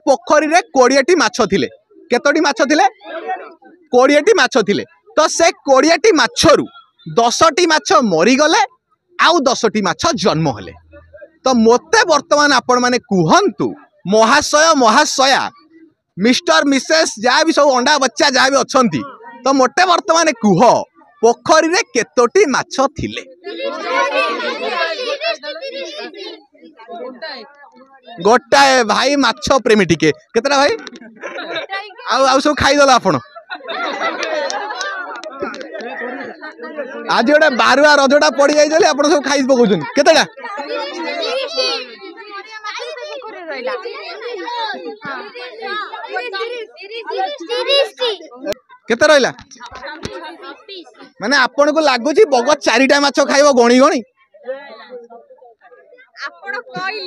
पोखरी रे 20टी माछ थिले केतोटी माछ थिले 20टी माछ थिले तो से 20टी माछरू 10टी माछ मरी गले आउ 10टी माछ जन्म हेले तो मोते वर्तमान आपण माने कुहंतु महाशय महाशया मिस्टर मिसेस जहाँ भी सब अंडा बच्चा जहाँ भी अच्छी तो मोटे वर्तमान कुह पोखरी रे केतोटी माछ थिले गोटाए भाई माछ प्रेमी टिके केतरा भाई आउ सब खाईदेला आपण आज गोटे बारुआ रजटा पड़ जाइए आप सब खाई पकाउछन केतटा केते रहिला माने आपण को लागुची बग 4टा माछ खाइबो गणी गणी आपण कहले